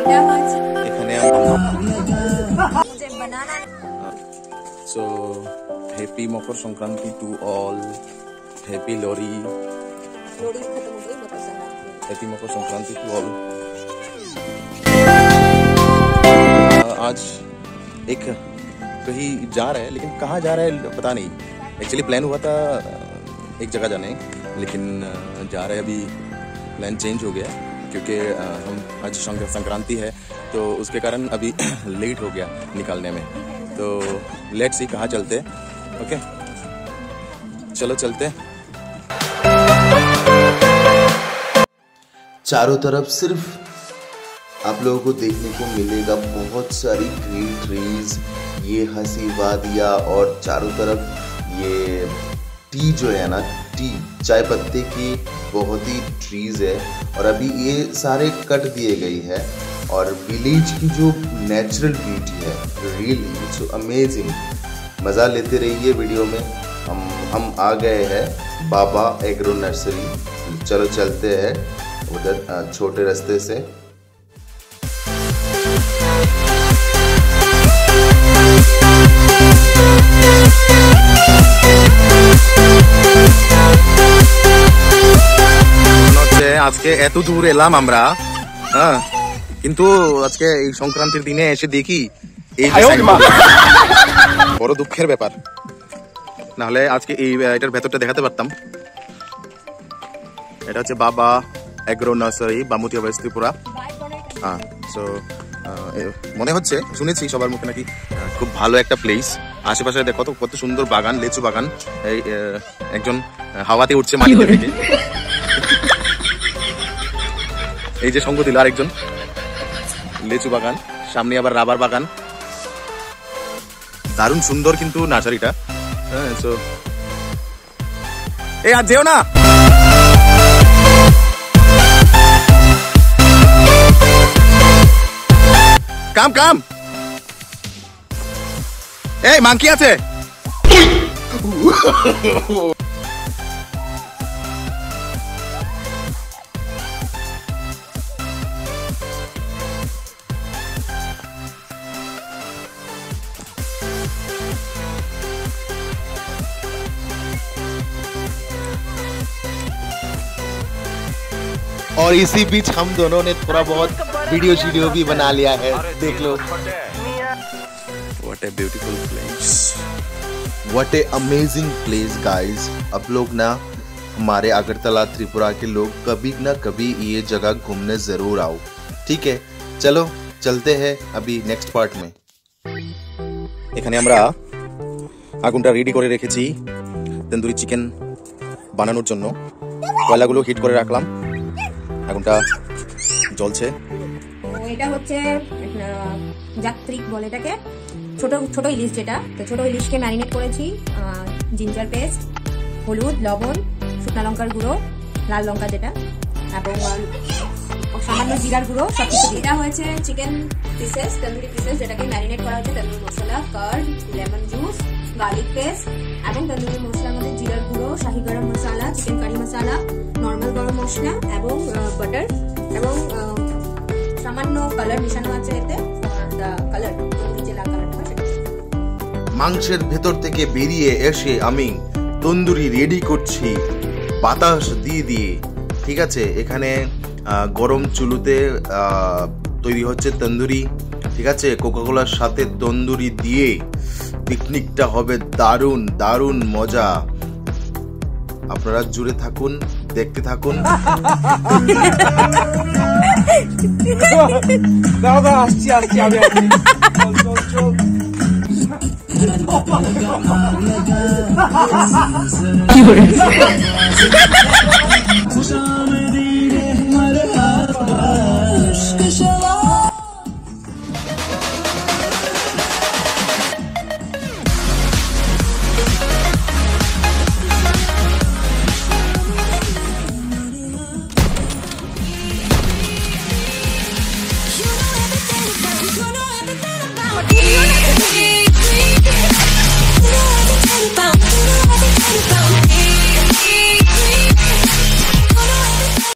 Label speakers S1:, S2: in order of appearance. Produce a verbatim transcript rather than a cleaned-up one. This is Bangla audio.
S1: এখানে আমরা so happy Makar Sankranti to all, happy Lohri, happy Makar Sankranti to all. आज एक कहीं जा रहा है, लेकिन कहाँ जा रहा है पता नहीं। एक्चुअली प्लान हुआ था एक जगह जाने, लेकिन जा रहे हैं अभी प्लान चेंज हो गया क्योंकि हम आज संक्रांति है तो उसके कारण अभी लेट हो गया निकलने में। तो लेट्स सी कहाँ चलते। ओके चलो चलते।
S2: चारों तरफ सिर्फ आप लोगों को देखने को मिलेगा बहुत सारी ग्रीन ट्रीज, ये हंसी वादियाँ और चारों तरफ ये टी जो है ना, टी चाय पत्ते की बहुत ही ट्रीज है। और अभी ये सारे कट दिए गई है और विलेज की जो नेचुरल ब्यूटी है रियली इट्स अमेजिंग। मज़ा लेते रहिए वीडियो में। हम हम आ गए हैं बाबा एग्रो नर्सरी। चलो चलते हैं उधर छोटे रास्ते से।
S1: আজকে এত দূর এলাম আমরা, হ্যাঁ, কিন্তু আজকে এই সংক্রান্তির দিনে এসে দেখি এই বড় দুঃখের ব্যাপার। নাহলে আজকে এই এটার ভেতরটা দেখাতে পারতাম। এটা হচ্ছে Baba agro nursery, Bamutia west Tripura. হ্যাঁ, সো মনে হচ্ছে, শুনেছি সবার মুখে নাকি খুব ভালো একটা প্লেস। আশেপাশে দেখো তো কত সুন্দর বাগান, লেচু বাগান। এই একজন হাওয়াতে উঠছে মাটিতে থেকে। এই যে সঙ্গ দিল আরেকজন, লেচু বাগান, সামনে আবার রাবার বাগান। দারুণ সুন্দর কিন্তু নার্সারিটা। হ্যাঁ, সো এই আর যেও না। কাম কাম এই মাংকি আছে।
S2: और इसी बीच हम दोनों ने थोड़ा बहुत वीडियो वीडियो भी बना लिया है, देख लो।
S1: What a beautiful place,
S2: what a amazing place guys। अब लोग ना, हमारे अगरतला त्रिपुरा के लोग कभी ना कभी ये जगह घूमने जरूर आओ, ठीक है। चलो चलते हैं अभी नेक्स्ट पार्ट में।
S1: এখানে আমরা আগুনটা রেডি করে রেখেছি তন্দুরি চিকেন বানানোর জন্য। কয়লাগুলো হিট করে রাখলাম, আগুনটা জ্বলছে।
S3: এটা হচ্ছে যাত্রিক বলে এটাকে, ছোট ছোট ইলিশ যেটা। তো ছোট ইলিশকে ম্যারিনেট করেছি জিঞ্জার পেস্ট, হলুদ, লবণ, শুকনা লঙ্কার গুঁড়ো, লাল লঙ্কা যেটা, এবং সামান্য জিরার গুঁড়ো সব কিছু। এটা হয়েছে চিকেন পিসেস, তন্দুরি পিসেস, যেটাকে ম্যারিনেট করা হয়েছে tandoori masala, curd, lemon juice, garlic paste এবং তন্দুরি মশলার মধ্যে জিরার গুঁড়ো, শাহি গরম মশলা, চিকেন কারি মশলা, নর্মাল গরম মশলা এবং বাটার এবং সামান্য কালার মিশানো আছে এতে। কালার যে লাল কালারটা হয় সেটা।
S2: মাংসের ভেতর থেকে বেরিয়ে এসে আমি তন্দুরি রেডি করছি বাতাস দিয়ে দিয়ে, ঠিক আছে। এখানে গরম চুলোতে তৈরি হচ্ছে তন্দুরি, ঠিক আছে। কোকাকোলার সাথে তন্দুরি দিয়ে পিকনিকটা হবে দারুণ দারুণ মজা। আপনারা জুড়ে থাকুন, দেখতে থাকুন।
S4: দাদা আসছি আসছি আমি কি